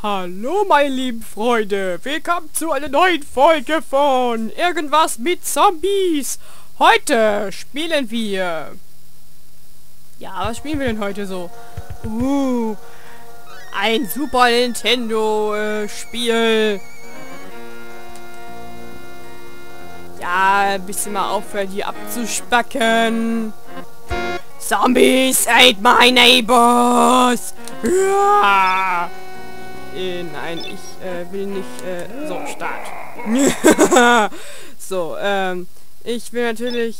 Hallo meine lieben Freunde, willkommen zu einer neuen Folge von Irgendwas mit Zombies. Heute spielen wir... Ja, was spielen wir denn heute so? Ein Super Nintendo Spiel. Ja, ein bisschen mal aufhören hier abzuspacken. Zombies ate my neighbors. Ja. Nein, ich will nicht, so, Start. So, ich will natürlich,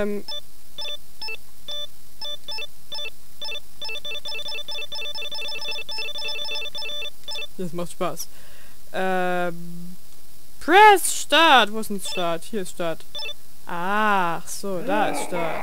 das macht Spaß. Press Start. Wo ist denn Start? Hier ist Start. Ach so, da ist Start.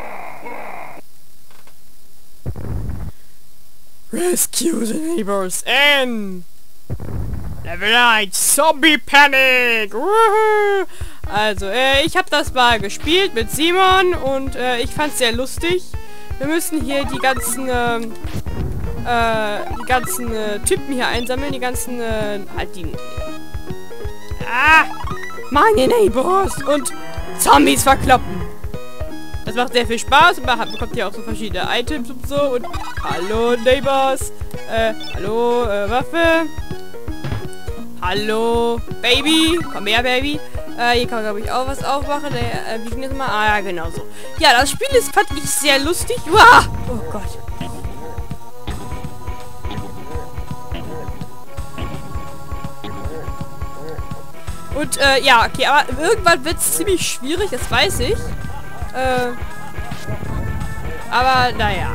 Rescue the neighbors in Level 1 Zombie Panic. Woohoo! Also, ich habe das mal gespielt mit Simon und ich fand's sehr lustig. Wir müssen hier die ganzen Typen hier einsammeln, die ganzen meine Neighbors und Zombies verkloppen. Das macht sehr viel Spaß und man bekommt hier auch so verschiedene Items und so. Und hallo Neighbors. Hallo Waffe. Hallo Baby. Komm her Baby. Hier kann man glaube ich auch was aufmachen. Wie ging das mal? Ah ja, genau so. Ja, das Spiel fand ich sehr lustig. Uah! Oh Gott. Und ja, okay, aber irgendwann wird es ziemlich schwierig, das weiß ich. Aber naja.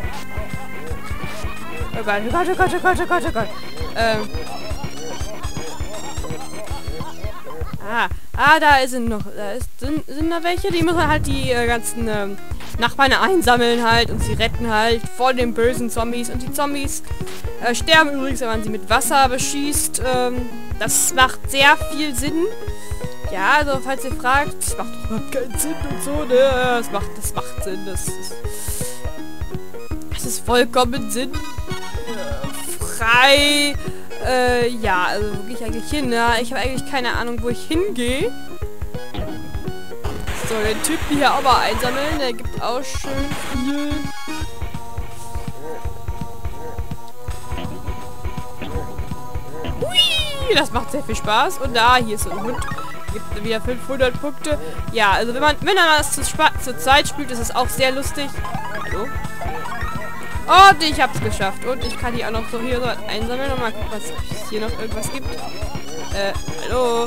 Oh Gott, oh Gott, oh Gott, oh Gott, oh Gott, oh Gott. Da sind noch, sind noch welche, die müssen halt die ganzen Nachbarn einsammeln halt und sie retten halt vor den bösen Zombies. Und die Zombies sterben übrigens, wenn man sie mit Wasser beschießt. Das macht sehr viel Sinn. Ja, also falls ihr fragt, das macht doch überhaupt keinen Sinn und so, ne? Das macht Sinn, das ist vollkommen Sinn. Frei. Ja, also wo gehe ich eigentlich hin? Ja, ich habe eigentlich keine Ahnung, wo ich hingehe. So, den Typen hier auch mal einsammeln, der gibt auch schön viel. Hui, das macht sehr viel Spaß. Und da, hier ist so ein Hund. Gibt wieder 500 Punkte. Ja, also wenn man das zur Zeit spielt, ist es auch sehr lustig. Hallo? Und ich hab's geschafft. Und ich kann die auch noch so hier so einsammeln. Und mal gucken, was es hier noch irgendwas gibt. Hallo?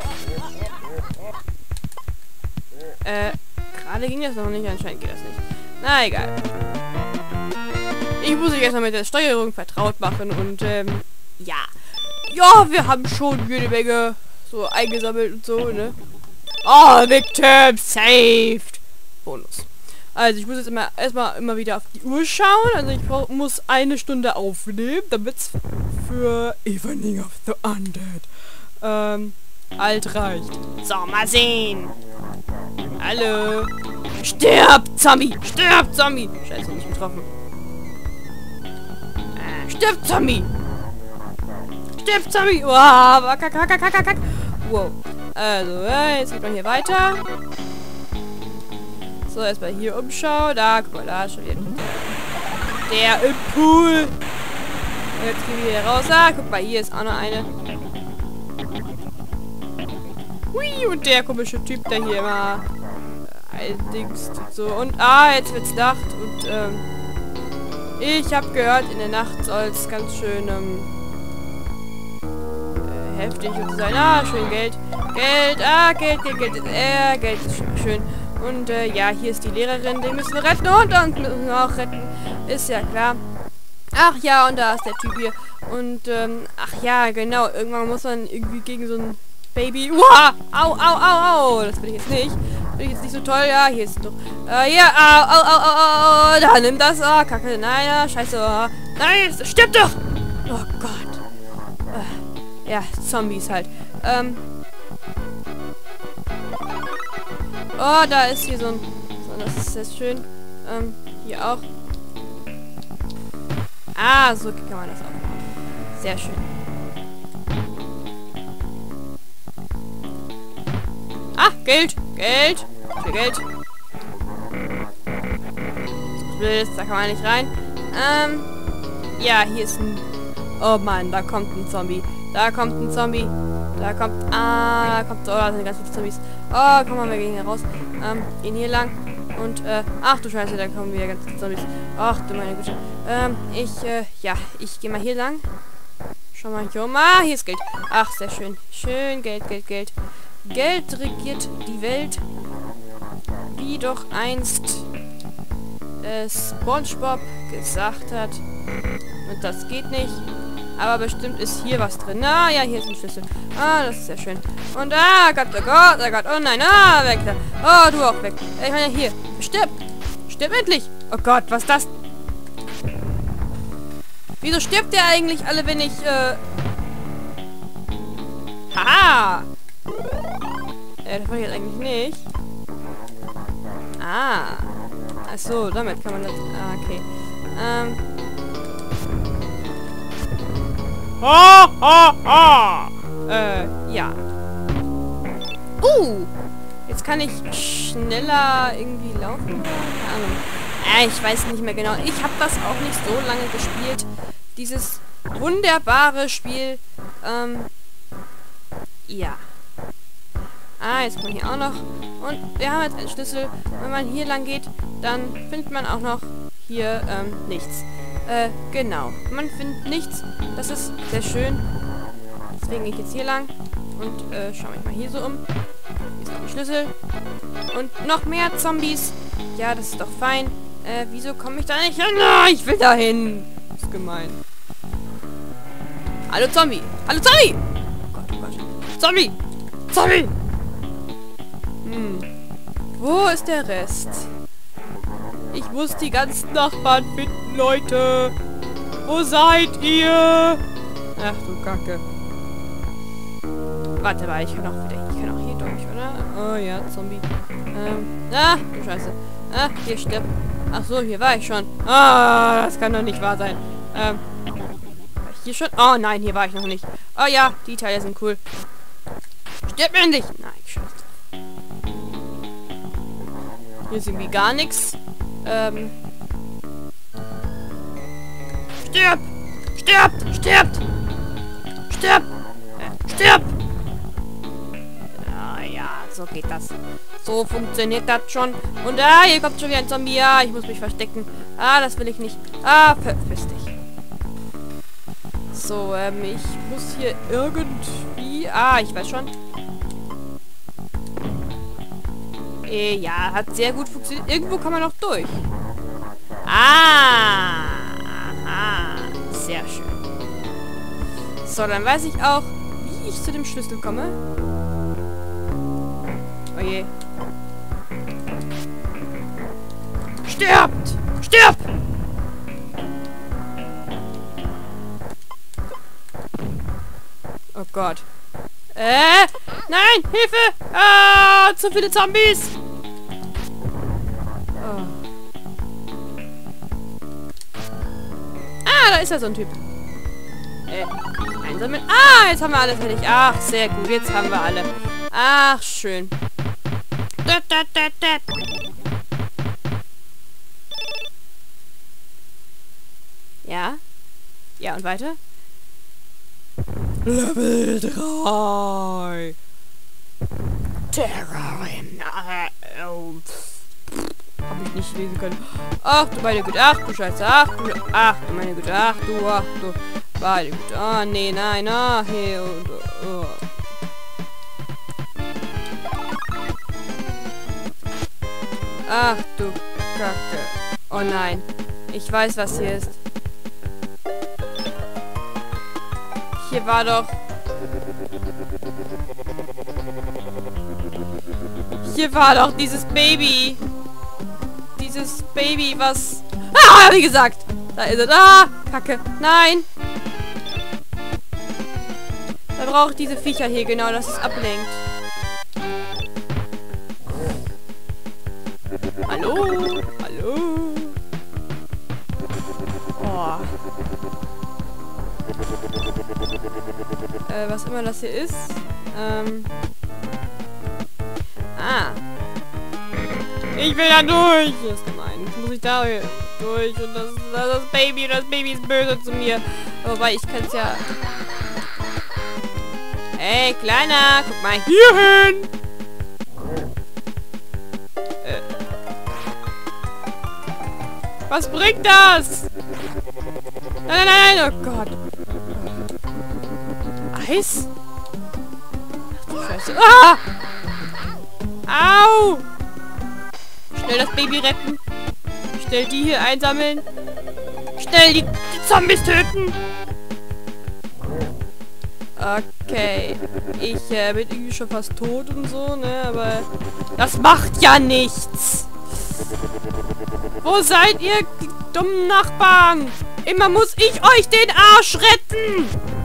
Gerade ging das noch nicht. Anscheinend geht das nicht. Na, egal. Ich muss mich erstmal mit der Steuerung vertraut machen. Und, ja. Ja, wir haben schon jede Menge so eingesammelt und so, ne? Oh, Victim saved! Bonus. Also ich muss jetzt erstmal immer wieder auf die Uhr schauen. Also ich muss eine Stunde aufnehmen, damit es für Evening of the Undead alt reicht. So, mal sehen. Hallo. Stirb, Zombie! Stirb, Zombie! Scheiße, nicht getroffen. Stirb, Zombie! Stirb, Zombie! Wow, kack. Wow. Also, jetzt geht man hier weiter. So, erstmal hier umschauen. Da, guck mal, da ist schon wieder der im Pool. Und jetzt gehen wir hier raus. Ah, guck mal, hier ist auch noch eine. Hui, und der komische Typ, der hier immer Dings und so. Und, jetzt wird's Nacht. Und, ich habe gehört, in der Nacht soll es ganz schön, heftig und so sein. Schön Geld. Geld ist schön. Und, ja, hier ist die Lehrerin. Die müssen wir retten und uns müssen wir auch retten. Ist ja klar. Ach ja, und da ist der Typ hier. Und, ach ja, genau. Irgendwann muss man irgendwie gegen so ein Baby... Uah! Au! Das will ich jetzt nicht. Will ich jetzt nicht so toll. Ja, hier ist doch... ja, au! Da, nimm das. Oh, Kacke. Nein, scheiße. Nein, stirb doch! Oh Gott. Ja, Zombies halt. Oh, da ist hier so ein... So, das ist jetzt schön. Hier auch. So kann man das auch machen. Sehr schön. Ah, Geld. Geld. Viel Geld. Da kann man nicht rein. Ja, hier ist ein... Oh Mann, da kommt ein Zombie. Da kommt ein Zombie. Da kommt... Ah, da kommt... Oh, da sind ganz viele Zombies. Oh, komm mal, wir gehen hier raus. Gehen hier lang. Und, ach du Scheiße, da kommen wieder ganz viele Zombies. Ach du meine Güte. Ja, ich gehe mal hier lang. Schau mal hier um. Ah, hier ist Geld. Ach, sehr schön. Schön, Geld, Geld, Geld. Geld regiert die Welt. Wie doch einst SpongeBob gesagt hat. Und das geht nicht. Aber bestimmt ist hier was drin. Ah, ja, hier ist ein Schlüssel. Ah, das ist sehr schön. Und Gott, oh Gott, oh Gott. Oh nein, weg da. Oh, du auch weg. Ich meine, hier. Stirb. Stirb endlich. Oh Gott, was ist das? Wieso stirbt der eigentlich alle, wenn ich, Haha! Das wollte ich jetzt eigentlich nicht. Ah. Achso, damit kann man das... Ah, okay. Ja. Jetzt kann ich schneller irgendwie laufen. Keine Ahnung. Ich weiß nicht mehr genau. Ich habe das auch nicht so lange gespielt. Dieses wunderbare Spiel. Ja. Jetzt kommt man hier auch noch. Und wir haben jetzt einen Schlüssel. Wenn man hier lang geht, dann findet man auch noch hier nichts. Genau. Man findet nichts. Das ist sehr schön. Deswegen gehe ich jetzt hier lang. Und schaue mich mal hier so um. Hier ist noch ein Schlüssel. Und noch mehr Zombies. Ja, das ist doch fein. Wieso komme ich da nicht hin? Ich will da hin. Das ist gemein. Hallo Zombie. Hallo Zombie. Oh Gott, oh Gott. Zombie. Zombie. Wo ist der Rest? Ich muss die ganzen Nachbarn finden, Leute. Wo seid ihr? Ach du Kacke. Warte mal, ich kann auch hier durch, oder? Oh ja, Zombie. Du Scheiße. Hier stirbt. Ach so, hier war ich schon. Das kann doch nicht wahr sein. War ich hier schon? Oh nein, hier war ich noch nicht. Oh ja, die Teile sind cool. Stirb endlich! Nein, scheiße. Hier ist irgendwie gar nichts. Stirb! Stirbt! Stirbt! Stirb! Stirb! Ja, so geht das. So funktioniert das schon. Und hier kommt schon wieder ein Zombie. Ja, ich muss mich verstecken. Das will ich nicht. Verpiss dich. So, ich muss hier irgendwie... ich weiß schon. Ja, hat sehr gut funktioniert. Irgendwo kann man noch durch. Aha. Sehr schön. So, dann weiß ich auch, wie ich zu dem Schlüssel komme. Oh je. Stirbt! Stirbt! Oh Gott. Nein! Hilfe! Zu viele Zombies! Oh. Da ist ja so ein Typ. Einsammeln. Jetzt haben wir alle fertig. Ach, sehr gut. Jetzt haben wir alle. Ach, schön. Ja? Ja, und weiter? Level 3. Terrain. Hab ich nicht lesen können. Ach du meine Güte. Ach du Scheiße. Ach du meine Güte. Ach du meine Güte. Oh nee, nein. Hey und Ach du Kacke. Oh nein. Ich weiß, was hier ist. Hier war doch... Hier war doch dieses Baby. Dieses Baby, was... wie gesagt. Da ist es. Kacke. Nein. Da brauche ich diese Viecher hier, genau, dass es ablenkt. Hallo? Hallo? Oh. Was immer das hier ist. Ah. Ich will da durch. Das ist gemein. Jetzt muss ich da durch. Und das Baby ist böse zu mir. Wobei, ich kann es ja... Hey, Kleiner, guck mal hier hin. Was bringt das? Nein, oh Gott. Eis? Ach du Scheiße. Ah! Au! Schnell das Baby retten. Schnell die hier einsammeln. Schnell die Zombies töten. Okay. Ich bin irgendwie schon fast tot und so, ne? Aber das macht ja nichts. Wo seid ihr, die dummen Nachbarn? Immer muss ich euch den Arsch retten.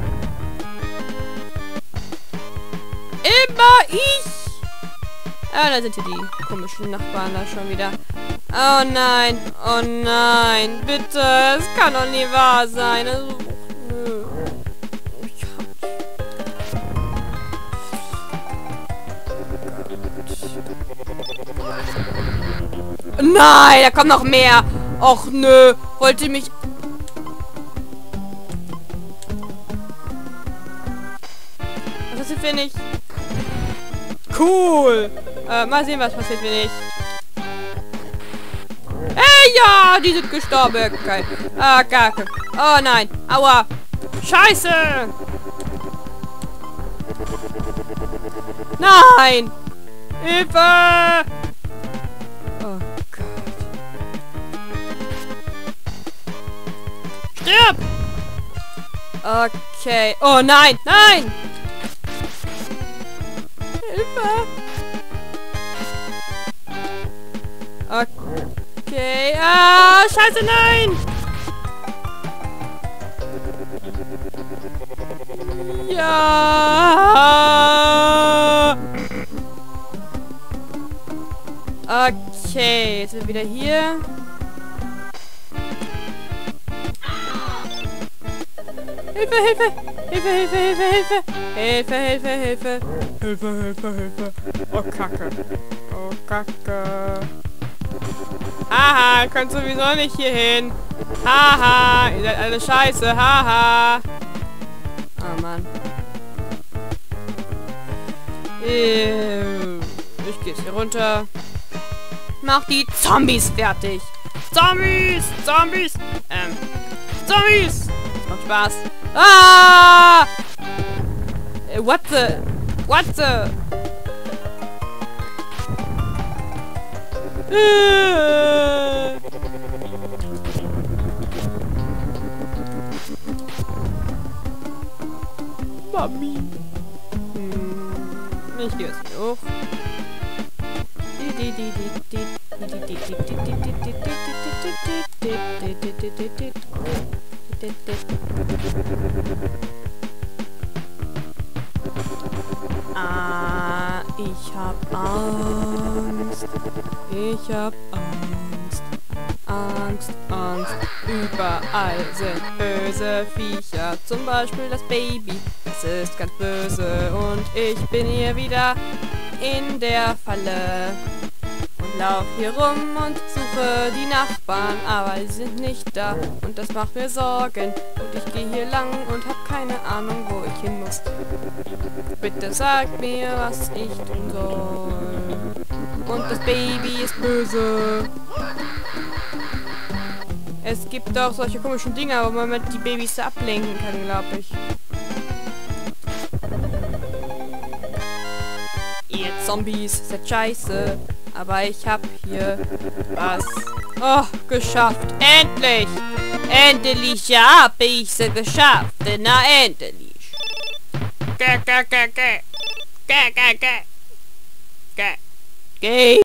Immer ich. Ah, da sind hier die komischen Nachbarn da schon wieder. Oh nein, bitte, es kann doch nie wahr sein. Also, nö. Nein, da kommt noch mehr. Och nö, wollte mich... Was passiert, wenn ich... Cool. Mal sehen, was passiert, wenn ich... Hey, ja, die sind gestorben. Geil. Ah, Kacke. Oh nein. Aua. Scheiße. Nein. Hilfe. Oh Gott. Stirb. Okay. Oh nein. Nein. Hilfe. Okay. Ah, scheiße, nein. Ja. Okay, jetzt sind wir wieder hier. Hilfe, Hilfe! Hilfe, Hilfe, Hilfe, Hilfe! Hilfe, Hilfe, Hilfe! Hilfe, Hilfe, Hilfe! Oh, Kacke! Oh, Kacke! Haha, ihr könnt sowieso nicht hier hin! Haha, ihr seid alle scheiße! Haha! Oh, Mann. Ich gehe jetzt hier runter. Mach die Zombies fertig! Zombies! Zombies! Zombies! Das macht Spaß. Ah! What the? What the? Mami. Ich gehe jetzt hier hoch. Ah, ich hab Angst. Ich hab Angst. Angst, Angst. Überall sind böse Viecher. Zum Beispiel das Baby. Es ist ganz böse. Und ich bin hier wieder in der Falle. Und lauf hier rum und suche die Nachbarn. Aber die sind nicht da. Und das macht mir Sorgen. Und ich gehe hier lang und hab keine Ahnung, wo ich hin muss. Bitte sagt mir, was ich tun soll. Und das Baby ist böse. Es gibt auch solche komischen Dinger, wo man mit die Babys ablenken kann, glaube ich. Ihr Zombies seid scheiße. Aber ich hab hier was. Oh, geschafft. Endlich! Endlich hab ich sie geschafft. Na, endlich. Geh.